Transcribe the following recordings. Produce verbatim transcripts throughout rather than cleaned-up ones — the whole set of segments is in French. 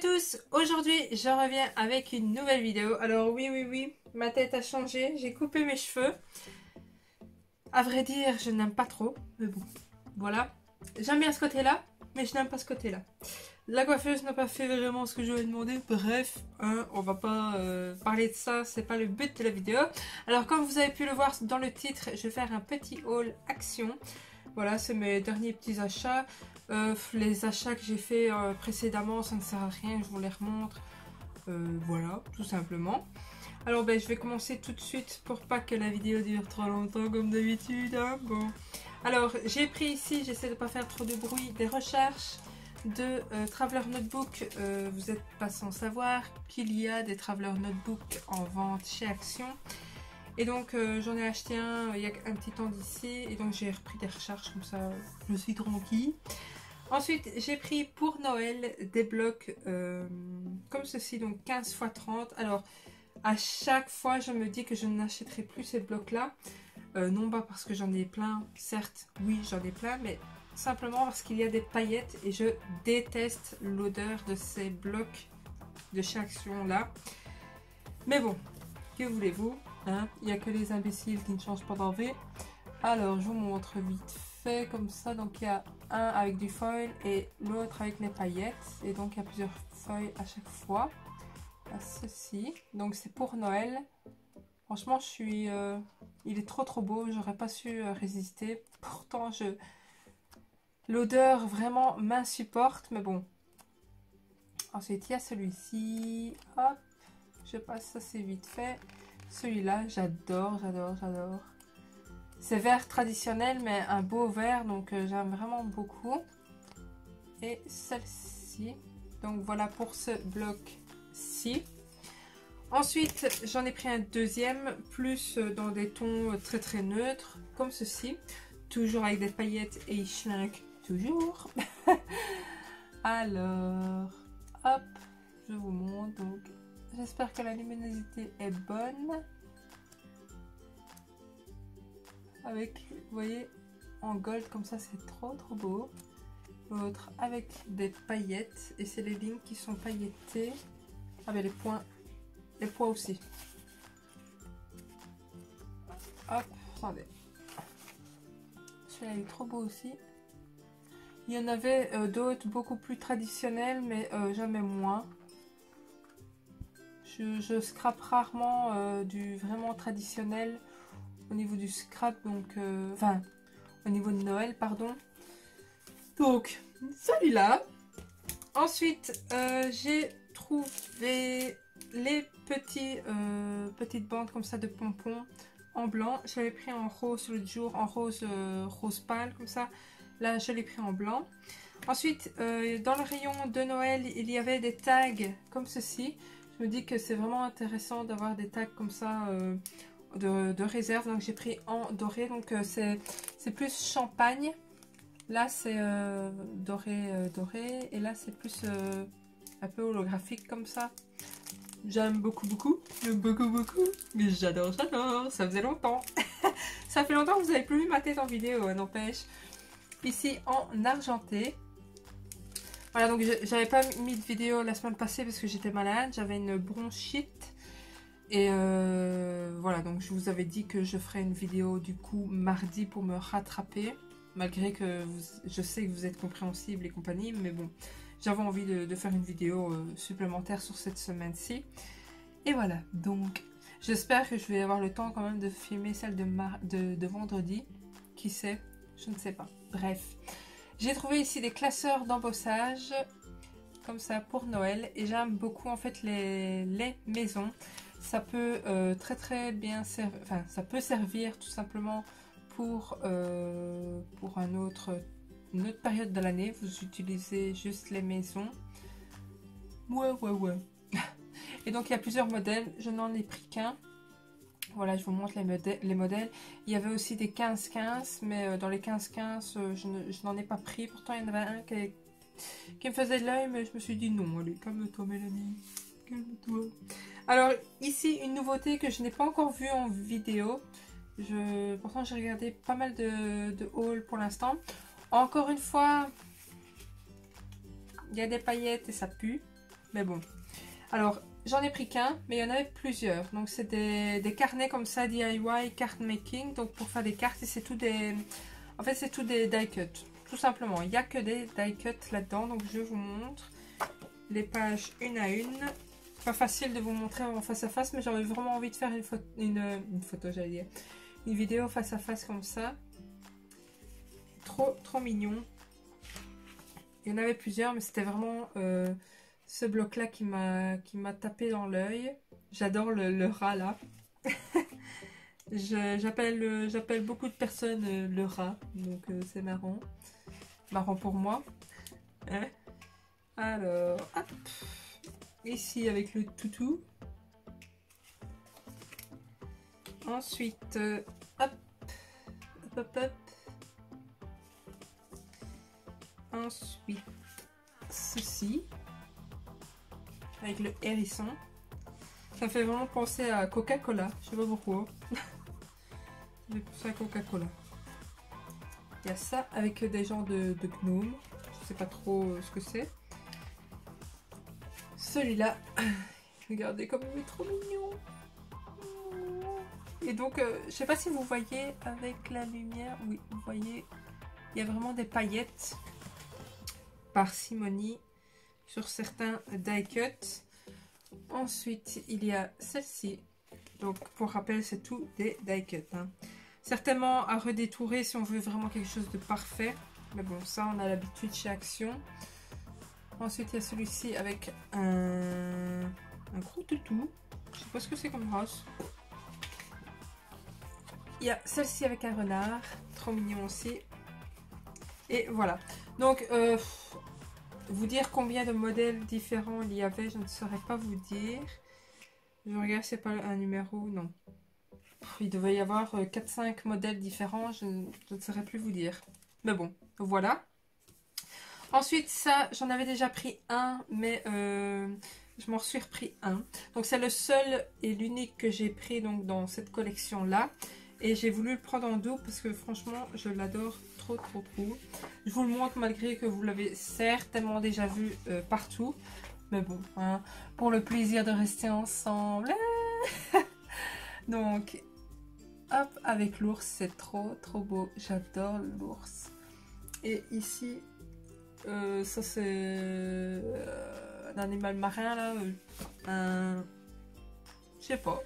tous, aujourd'hui je reviens avec une nouvelle vidéo. Alors oui oui oui, ma tête a changé, j'ai coupé mes cheveux. À vrai dire, je n'aime pas trop, mais bon, voilà. J'aime bien ce côté-là, mais je n'aime pas ce côté-là. La coiffeuse n'a pas fait vraiment ce que je lui ai demandé. Bref, hein, on va pas euh, parler de ça, c'est pas le but de la vidéo. Alors comme vous avez pu le voir dans le titre, je vais faire un petit haul action. Voilà, c'est mes derniers petits achats. Euh, les achats que j'ai fait euh, précédemment, ça ne sert à rien, je vous les remontre. Euh, voilà, tout simplement. Alors ben, je vais commencer tout de suite pour pas que la vidéo dure trop longtemps comme d'habitude. Hein. Bon. Alors j'ai pris ici, j'essaie de pas faire trop de bruit, des recherches de euh, Traveler Notebook. Euh, vous n'êtes pas sans savoir qu'il y a des Traveler Notebook en vente chez Action. Et donc euh, j'en ai acheté un euh, il y a un petit temps d'ici. Et donc j'ai repris des recherches comme ça, je suis tranquille. Ensuite j'ai pris pour Noël des blocs euh, comme ceci, donc quinze fois trente. Alors à chaque fois je me dis que je n'achèterai plus ces blocs là. Euh, non pas parce que j'en ai plein, certes oui j'en ai plein, mais simplement parce qu'il y a des paillettes et je déteste l'odeur de ces blocs de chez Action là. Mais bon, que voulez-vous, hein, il n'y a que les imbéciles qui ne changent pas d'envie. Alors je vous montre vite fait comme ça. Donc il y a un avec du foil et l'autre avec les paillettes. Et donc il y a plusieurs feuilles à chaque fois. Là, ceci, donc c'est pour Noël. Franchement je suis... Euh, il est trop trop beau, j'aurais pas su euh, résister. Pourtant je... l'odeur vraiment m'insupporte, mais bon. Ensuite il y a celui-ci. Hop, je passe ça c'est vite fait. Celui-là j'adore, j'adore, j'adore. C'est vert traditionnel mais un beau vert, donc euh, j'aime vraiment beaucoup. Et celle-ci. Donc voilà pour ce bloc-ci. Ensuite j'en ai pris un deuxième, plus dans des tons très très neutres, comme ceci. Toujours avec des paillettes et il schlingue toujours. Alors, hop, je vous montre. Donc, j'espère que la luminosité est bonne. Avec, vous voyez, en gold comme ça, c'est trop trop beau. L'autre avec des paillettes et c'est les lignes qui sont paillettées. Ah ben les points, les points aussi. Hop, attendez. Celui-là est trop beau aussi. Il y en avait euh, d'autres beaucoup plus traditionnels, mais euh, jamais moins. Je, je scrape rarement euh, du vraiment traditionnel au niveau du scrap, donc euh, enfin au niveau de Noël, pardon. Donc celui-là. Ensuite, euh, j'ai trouvé les petits euh, petites bandes comme ça de pompons en blanc. Je l'avais pris en rose l'autre jour, en rose euh, rose pâle comme ça. Là, je l'ai pris en blanc. Ensuite, euh, dans le rayon de Noël, il y avait des tags comme ceci. Je me dis que c'est vraiment intéressant d'avoir des tags comme ça euh, de, de réserve. Donc, j'ai pris en doré. Donc, euh, c'est plus champagne. Là, c'est euh, doré, euh, doré. Et là, c'est plus euh, un peu holographique comme ça. J'aime beaucoup, beaucoup. J'aime beaucoup, beaucoup. Mais j'adore, j'adore. Ça faisait longtemps. Ça fait longtemps que vous n'avez plus vu ma tête en vidéo, hein, n'empêche. Ici en argenté. Voilà, donc j'avais pas mis de vidéo la semaine passée parce que j'étais malade, j'avais une bronchite. Et euh, voilà, donc je vous avais dit que je ferais une vidéo du coup mardi pour me rattraper. Malgré que vous, je sais que vous êtes compréhensible et compagnie, mais bon, j'avais envie de, de faire une vidéo euh, supplémentaire sur cette semaine-ci. Et voilà, donc j'espère que je vais avoir le temps quand même de filmer celle de, mar de, de vendredi. Qui sait? Je ne sais pas. Bref, j'ai trouvé ici des classeurs d'embossage comme ça pour Noël et j'aime beaucoup en fait les, les maisons. Ça peut euh, très très bien servir, enfin ça peut servir tout simplement pour, euh, pour un autre, une autre période de l'année. Vous utilisez juste les maisons. Ouais ouais ouais. Et donc il y a plusieurs modèles, je n'en ai pris qu'un. Voilà, je vous montre les, modèles, les modèles. Il y avait aussi des quinze quinze, mais euh, dans les quinze quinze, euh, je n'en ai pas pris. Pourtant, il y en avait un qui, qui me faisait de l'œil, mais je me suis dit non, allez, calme-toi Mélanie, calme-toi. Alors, ici, une nouveauté que je n'ai pas encore vue en vidéo. Je, pourtant, j'ai regardé pas mal de, de hauls pour l'instant. Encore une fois, il y a des paillettes et ça pue. Mais bon. Alors, j'en ai pris qu'un, mais il y en avait plusieurs. Donc, c'est des, des carnets comme ça, D I Y, card making. Donc, pour faire des cartes, et c'est tout des... En fait, c'est tout des die cuts. Tout simplement. Il n'y a que des die cuts là-dedans. Donc, je vous montre les pages une à une. Pas facile de vous montrer en face à face, mais j'avais vraiment envie de faire une photo, une, une photo, j'allais dire. Une vidéo face à face comme ça. Trop, trop mignon. Il y en avait plusieurs, mais c'était vraiment euh, ce bloc-là qui m'a qui m'a tapé dans l'œil. J'adore le, le rat, là. J'appelle j'appelle beaucoup de personnes euh, le rat, donc euh, c'est marrant. Marrant pour moi. Hein? Alors, hop. Ici avec le toutou. Ensuite, euh, hop, hop, hop, hop. Ensuite, ceci. Avec le hérisson. Ça me fait vraiment penser à Coca-Cola. Je sais pas pourquoi. Ça me fait penser à Coca-Cola. Il y a ça avec des genres de, de gnomes. Je sais pas trop ce que c'est. Celui-là, regardez comme il est trop mignon. Et donc, euh, je sais pas si vous voyez avec la lumière. Oui, vous voyez, il y a vraiment des paillettes parcimonie sur certains die cuts. Ensuite, il y a celle-ci. Donc, pour rappel, c'est tout des die cuts. Hein. Certainement à redétourer si on veut vraiment quelque chose de parfait. Mais bon, ça, on a l'habitude chez Action. Ensuite, il y a celui-ci avec un, un gros toutou. Je sais pas ce que c'est comme race. Il y a celle-ci avec un renard. Trop mignon aussi. Et voilà. Donc, euh, vous dire combien de modèles différents il y avait, je ne saurais pas vous dire. Je regarde, c'est pas un numéro, non. Il devait y avoir quatre cinq modèles différents, je, je ne saurais plus vous dire. Mais bon, voilà. Ensuite, ça, j'en avais déjà pris un, mais euh, je m'en suis repris un. Donc, c'est le seul et l'unique que j'ai pris donc, dans cette collection-là. Et j'ai voulu le prendre en double parce que franchement, je l'adore trop, trop, trop. Je vous le montre malgré que vous l'avez certainement déjà vu euh, partout. Mais bon, hein, pour le plaisir de rester ensemble. Donc, hop, avec l'ours, c'est trop, trop beau. J'adore l'ours. Et ici... Euh, ça c'est euh, un animal marin là, euh, un... je sais pas.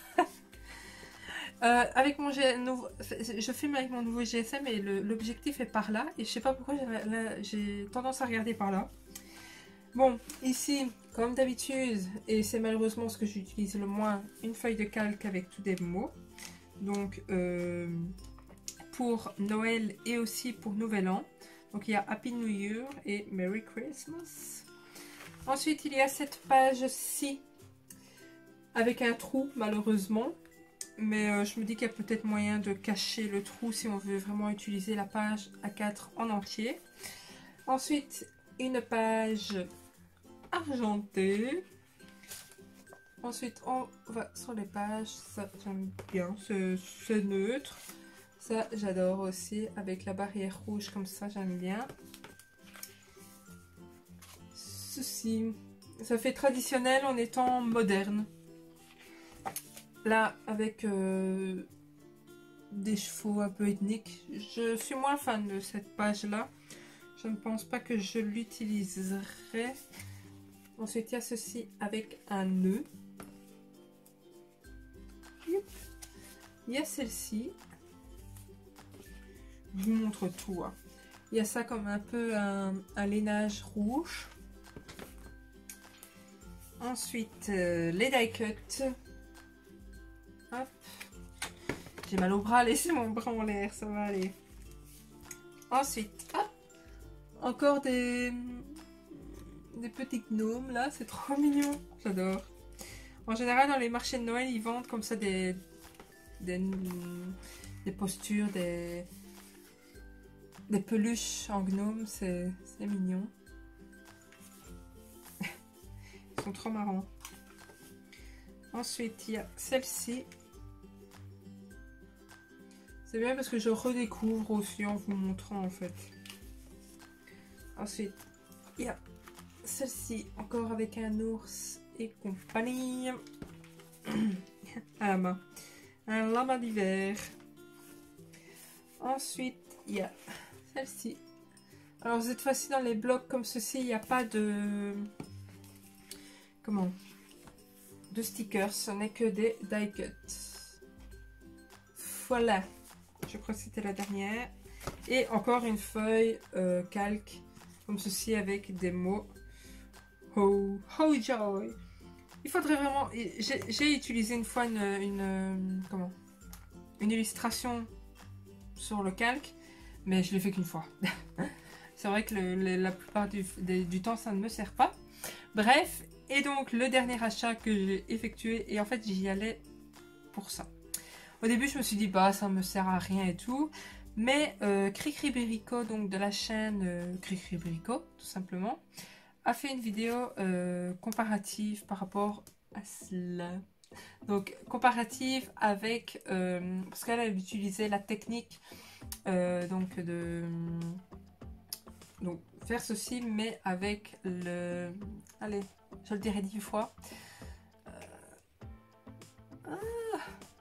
euh, avec mon G... nouveau... je filme avec mon nouveau G S M et l'objectif est par là et je sais pas pourquoi j'ai tendance à regarder par là. Bon, ici comme d'habitude, et c'est malheureusement ce que j'utilise le moins, une feuille de calque avec tous des mots. Donc euh, pour Noël et aussi pour Nouvel An. Donc il y a Happy New Year et Merry Christmas. Ensuite il y a cette page-ci avec un trou malheureusement. Mais euh, je me dis qu'il y a peut-être moyen de cacher le trou si on veut vraiment utiliser la page A quatre en entier. Ensuite une page argentée. Ensuite on va sur les pages, ça j'aime bien, c'est neutre. Ça, j'adore aussi, avec la barrière rouge comme ça, j'aime bien. Ceci, ça fait traditionnel en étant moderne. Là, avec euh, des chevaux un peu ethniques, je suis moins fan de cette page-là. Je ne pense pas que je l'utiliserai. Ensuite, il y a ceci avec un nœud. Il y a celle-ci. Je vous montre tout. Hein. Il y a ça comme un peu un, un lainage rouge. Ensuite, euh, les die cuts. Hop. J'ai mal au bras, laissez mon bras en l'air, ça va aller. Ensuite, hop. Encore des, des petits gnomes là, c'est trop mignon. J'adore. En général, dans les marchés de Noël, ils vendent comme ça des, des, des postures, des... Des peluches en gnome, c'est mignon. Ils sont trop marrants. Ensuite, il y a celle-ci. C'est bien parce que je redécouvre aussi en vous montrant en fait. Ensuite, il y a celle-ci, encore avec un ours et compagnie. Un lama. Un lama d'hiver. Ensuite, il y a celle-ci. Alors cette fois-ci, dans les blocs comme ceci, il n'y a pas de... Comment? De stickers. Ce n'est que des die cuts. Voilà. Je crois que c'était la dernière. Et encore une feuille euh, calque. Comme ceci avec des mots. Oh, oh joy. Il faudrait vraiment... J'ai utilisé une fois une, une... Comment? Une illustration sur le calque. Mais je l'ai fait qu'une fois. C'est vrai que le, le, la plupart du, de, du temps, ça ne me sert pas. Bref. Et donc, le dernier achat que j'ai effectué. Et en fait, j'y allais pour ça. Au début, je me suis dit, bah, ça me sert à rien et tout. Mais euh, Cricribérico, donc de la chaîne euh, Cricribérico, tout simplement, a fait une vidéo euh, comparative par rapport à cela. Donc, comparative avec... Euh, parce qu'elle a utilisé la technique euh, donc de... Donc, faire ceci, mais avec le... Allez, je le dirai dix fois. Euh, ah,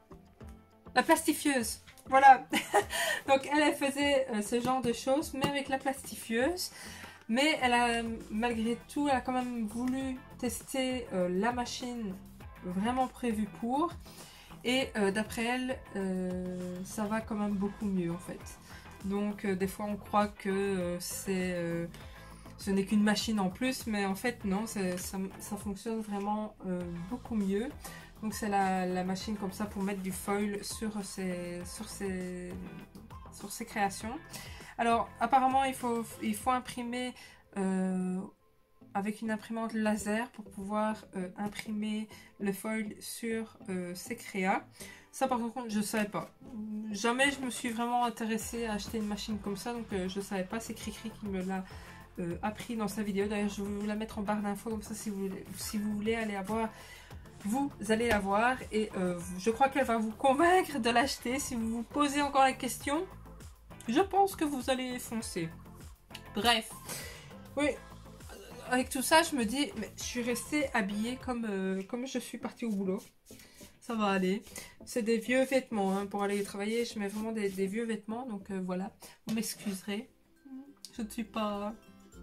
la plastifieuse. Voilà. Donc, elle, elle faisait euh, ce genre de choses, mais avec la plastifieuse. Mais elle a, malgré tout, elle a quand même voulu tester euh, la machine vraiment prévue pour. Et euh, d'après elle, euh, ça va quand même beaucoup mieux en fait. Donc euh, des fois on croit que euh, c'est, euh, ce n'est qu'une machine en plus, mais en fait non, ça, ça fonctionne vraiment euh, beaucoup mieux. Donc c'est la, la machine comme ça pour mettre du foil sur ses, sur ses, sur ses créations. Alors apparemment il faut, il faut imprimer euh, avec une imprimante laser pour pouvoir euh, imprimer le foil sur euh, ses créas. Ça par contre je ne savais pas. Jamais je me suis vraiment intéressée à acheter une machine comme ça, donc euh, je ne savais pas. C'est Cricri qui me l'a euh, appris dans sa vidéo. D'ailleurs je vais vous la mettre en barre d'infos comme ça si vous, si vous voulez aller la voir. Vous allez la voir et euh, je crois qu'elle va vous convaincre de l'acheter. Si vous vous posez encore la question, je pense que vous allez foncer. Bref, oui, avec tout ça, je me dis, mais je suis restée habillée comme, euh, comme je suis partie au boulot. Ça va aller. C'est des vieux vêtements. Hein. Pour aller travailler, je mets vraiment des, des vieux vêtements. Donc euh, voilà, vous m'excuserez. Je ne suis pas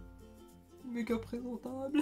méga présentable.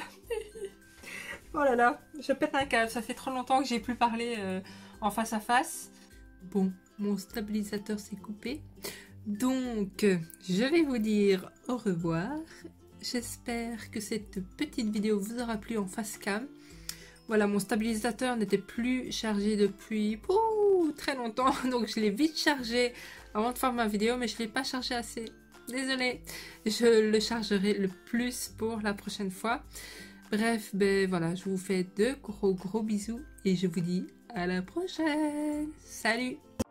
Oh là là, je pète un câble. Ça fait trop longtemps que j'ai plus parlé euh, en face à face. Bon, mon stabilisateur s'est coupé. Donc, je vais vous dire au revoir. J'espère que cette petite vidéo vous aura plu en face cam. Voilà, mon stabilisateur n'était plus chargé depuis ouh, très longtemps. Donc, je l'ai vite chargé avant de faire ma vidéo, mais je ne l'ai pas chargé assez. Désolée. Je le chargerai le plus pour la prochaine fois. Bref, ben voilà, je vous fais de gros gros bisous et je vous dis à la prochaine. Salut!